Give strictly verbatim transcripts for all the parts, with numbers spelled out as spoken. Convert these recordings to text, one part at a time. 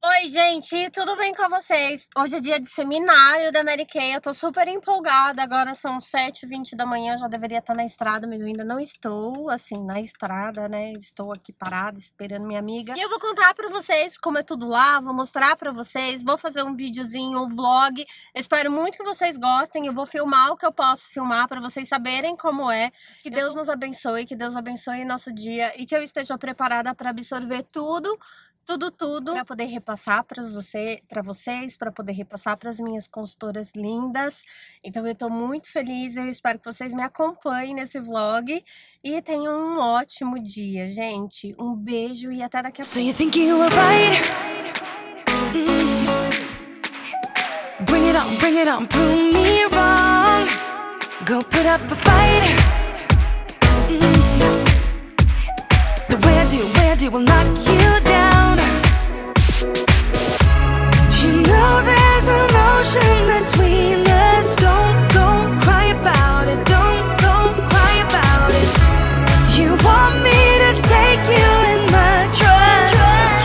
Oi, gente, tudo bem com vocês? Hoje é dia de seminário da Mary Kay, eu tô super empolgada, agora são sete e vinte da manhã, eu já deveria estar na estrada, mas eu ainda não estou, assim, na estrada, né? Estou aqui parada, esperando minha amiga. E eu vou contar pra vocês como é tudo lá, vou mostrar pra vocês, vou fazer um videozinho, um vlog. Eu espero muito que vocês gostem, eu vou filmar o que eu posso filmar pra vocês saberem como é. Que Deus nos abençoe, que Deus abençoe nosso dia e que eu esteja preparada pra absorver tudo, tudo, tudo, para poder repassar para você, para vocês, para poder repassar para as minhas consultoras lindas. Então eu tô muito feliz, eu espero que vocês me acompanhem nesse vlog e tenham um ótimo dia, gente. Um beijo e até daqui a pouco. So you think you were right? Mm. Bring it on, bring it on, prove me wrong. Go put up a fight. Mm. The way I do, way I do will knock you down. You know there's an ocean between us. Don't go cry about it. Don't go cry about it. You want me to take you in my trust.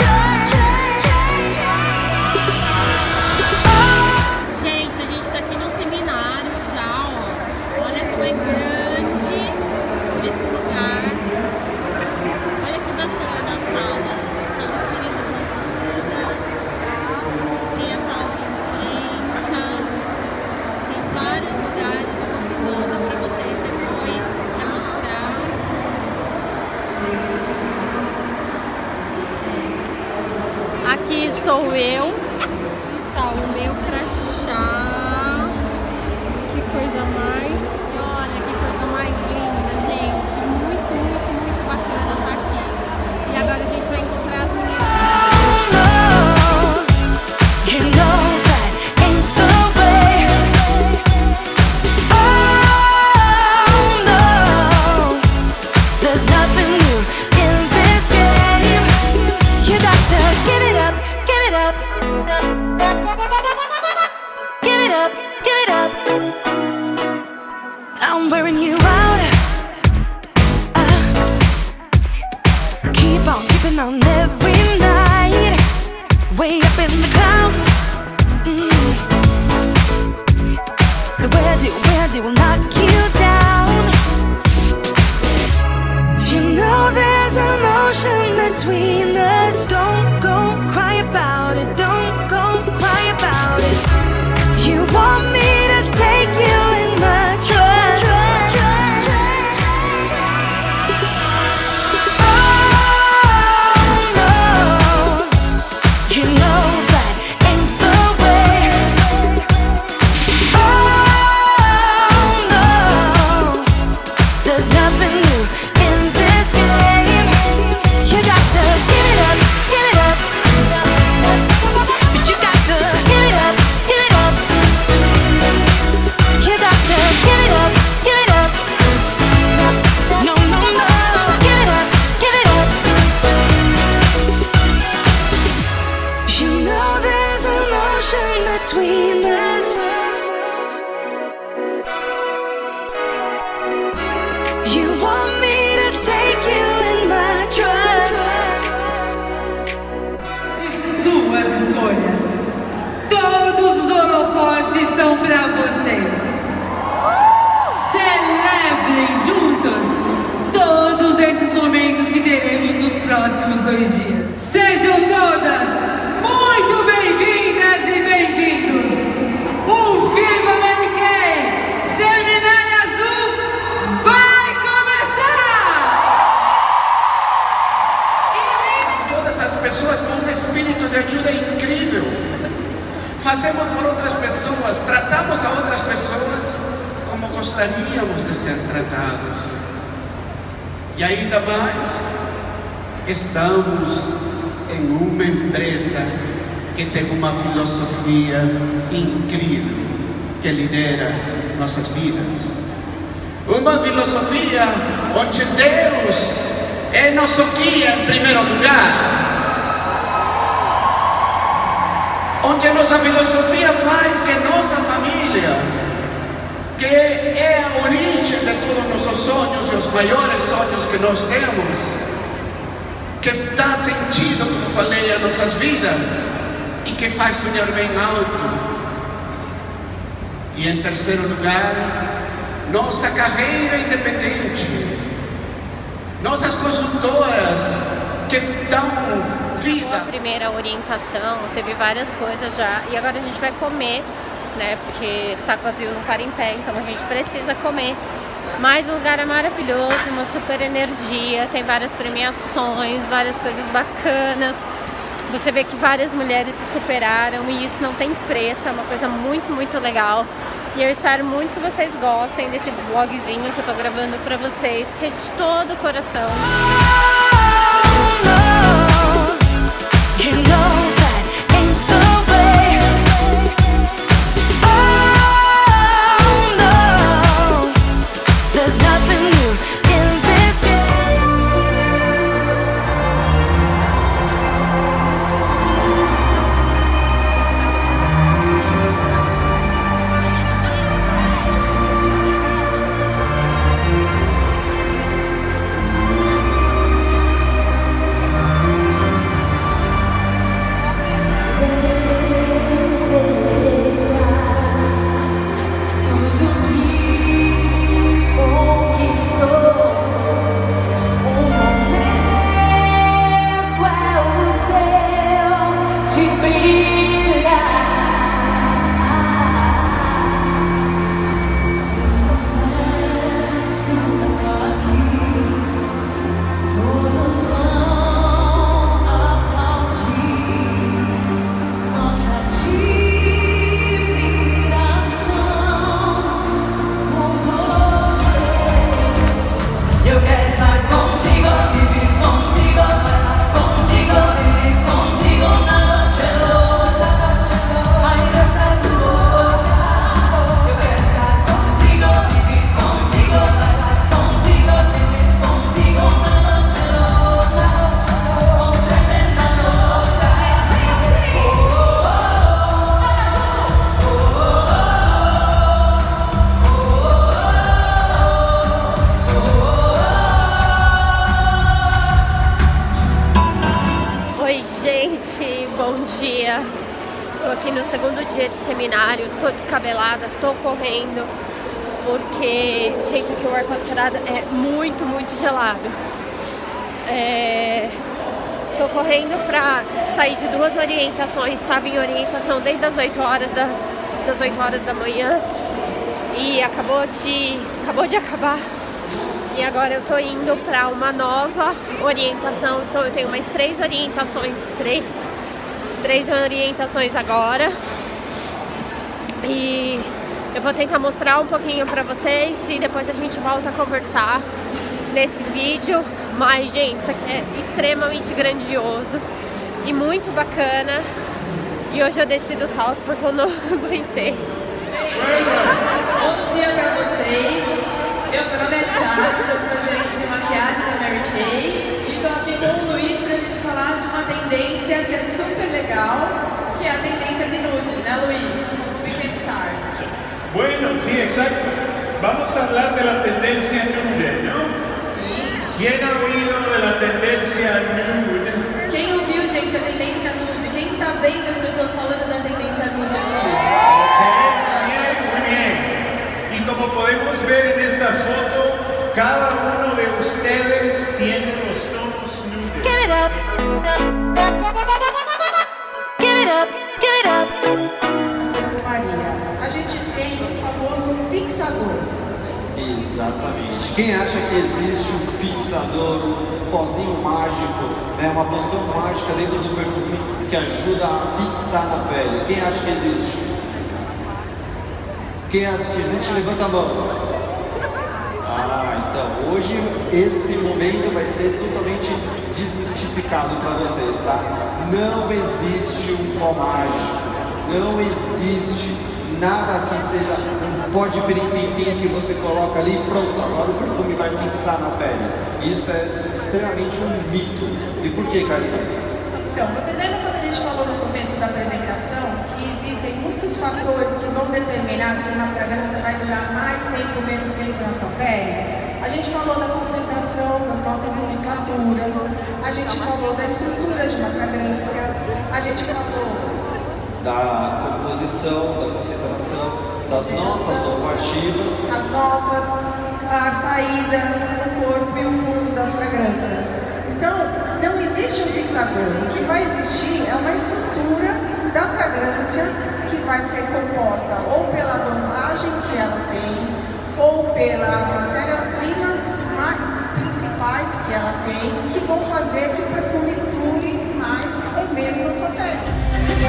Oh. Gente, a gente tá aqui no seminário já, ó. Olha como é grande esse lugar. Olha que bacana a sala. Aqui estou eu, está o meu crachá, que coisa mais, olha que coisa mais linda, gente, muito, muito, muito bacana estar aqui. E agora a gente vai encontrar as meninas. I'm wearing you out. uh, Keep on keeping on every night. Way up in the clouds. mm. The way I do, way I do will knock you down. You know there's an ocean between us. Don't go cry about it. Don't go cry about it. You want me to take you in my trust. Between us, you want me to take you in my trust. De suas escolhas, todos os holofotes são pra vocês. Celebrem juntos todos esses momentos que teremos nos próximos dois dias. Sejam todas muito bem-vindas e bem-vindos! O Viva Mary Kay Seminário Azul vai começar! Todas as pessoas com um espírito de ajuda incrível. Fazemos por outras pessoas, tratamos a outras pessoas como gostaríamos de ser tratados. E ainda mais, estamos em uma empresa que tem uma filosofia incrível que lidera nossas vidas. Uma filosofia onde Deus é nosso guia em primeiro lugar. Onde nossa filosofia faz que nossa família, que é a origem de todos os nossos sonhos e os maiores sonhos que nós temos, que dá sentido, como falei, a nossas vidas, e que faz sonhar bem alto. E em terceiro lugar, nossa carreira independente, nossas consultoras que dão vida. A primeira orientação, teve várias coisas já, e agora a gente vai comer, né? Porque saco vazio não para em pé, então a gente precisa comer. Mas o lugar é maravilhoso, uma super energia, tem várias premiações, várias coisas bacanas. Você vê que várias mulheres se superaram e isso não tem preço, é uma coisa muito, muito legal. E eu espero muito que vocês gostem desse vlogzinho que eu tô gravando pra vocês, que é de todo o coração. Bom dia, tô aqui no segundo dia de seminário, tô descabelada, tô correndo, porque, gente, aqui o ar-condicionado é muito, muito gelado. É... Tô correndo pra sair de duas orientações, tava em orientação desde as oito horas da, das oito horas da manhã e acabou de, acabou de acabar. E agora eu tô indo pra uma nova orientação, então eu tenho mais três orientações, três, três orientações agora. E eu vou tentar mostrar um pouquinho pra vocês e depois a gente volta a conversar nesse vídeo. Mas, gente, isso aqui é extremamente grandioso e muito bacana. E hoje eu desci do salto porque eu não aguentei. Bom dia pra vocês. Meu nome é Chá, eu sou gerente de maquiagem da Mary Kay e tô aqui com o Luiz pra gente falar de uma tendência que é super legal, que é a tendência de nudes, né, Luiz? We can start. Bueno, sí, exacto. Vamos a hablar de la tendencia nude, ¿no? Sim. ¿Quién ha oído de la tendencia nude? Quem ouviu, gente, a tendência nude? Quem tá vendo as pessoas falando da tendência nude aqui? Ok, muy bien, muy bien. Y como podemos ver en esta foto, cada uno de ustedes tiene los tonos nude. Give it up. Give it up, give it up. Maria, a gente tem o famoso fixador. Exatamente. Quem acha que existe um fixador, um pozinho mágico, né, uma poção mágica dentro do perfume que ajuda a fixar na pele? Quem acha que existe? Quem acha que existe, levanta a mão. Ah, então, hoje esse momento vai ser totalmente desmistificado para vocês, tá? Não existe um pó mágico, não existe nada que seja um pó de pirim-pim-pim que você coloca ali e pronto, agora o perfume vai fixar na pele. Isso é extremamente um mito. E por que, Karina? Então, vocês lembram quando a gente falou no começo da apresentação que existem muitos fatores que vão determinar se uma fragrância vai durar mais tempo ou menos tempo na sua pele? A gente falou da concentração das nossas nomenclaturas, a gente falou da estrutura de uma fragrância, a gente falou da composição, da concentração, das notas olfativas. As notas, as saídas, o corpo e o fundo das fragrâncias. Então, não existe um fixador. O que vai existir é uma estrutura da fragrância que vai ser composta ou pela dosagem que ela tem, ou pelas matérias-primas principais que ela tem, que vão fazer que o perfume dure mais ou menos na sua pele.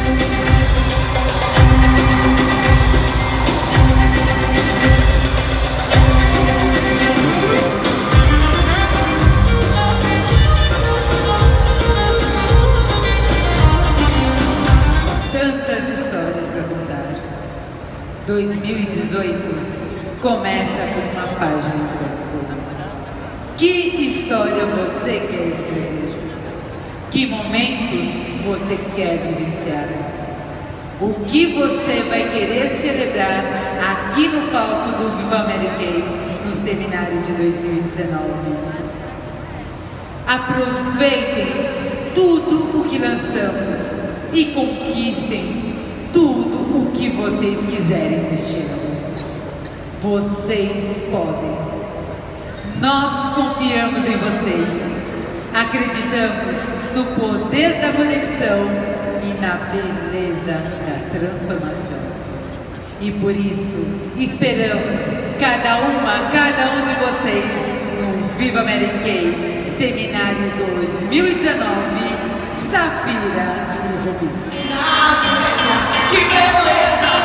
Tantas histórias para contar. dois mil e dezoito começa com uma página em branco. Que história você quer escrever? Que momentos você quer vivenciar? O que você vai querer celebrar aqui no palco do Viva Mary Kay no seminário de dois mil e dezenove? Aproveitem tudo o que lançamos e conquistem tudo o que vocês quiserem neste ano. Vocês podem. Nós confiamos em vocês. Acreditamos no poder da conexão e na beleza da transformação. E por isso, esperamos cada uma, cada um de vocês no Viva Mary Kay Seminário dois mil e dezenove, Safira e Rubi. Que beleza!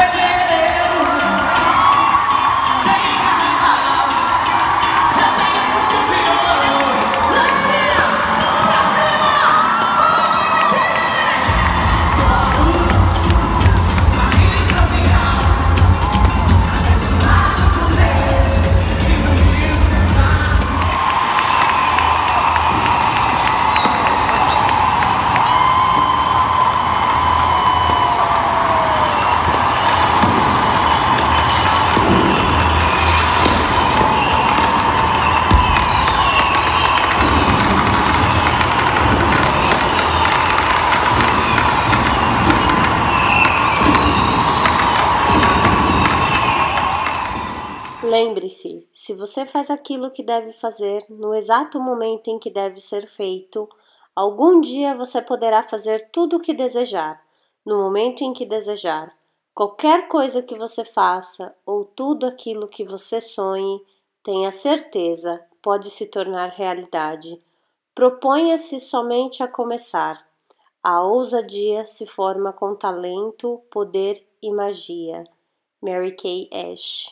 Lembre-se, se você faz aquilo que deve fazer no exato momento em que deve ser feito, algum dia você poderá fazer tudo o que desejar, no momento em que desejar. Qualquer coisa que você faça ou tudo aquilo que você sonhe, tenha certeza, pode se tornar realidade. Proponha-se somente a começar. A ousadia se forma com talento, poder e magia. Mary Kay Ash.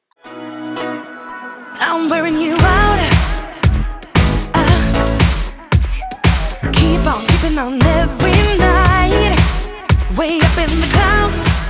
I'm wearing you out. uh, Keep on keeping on every night. Way up in the clouds.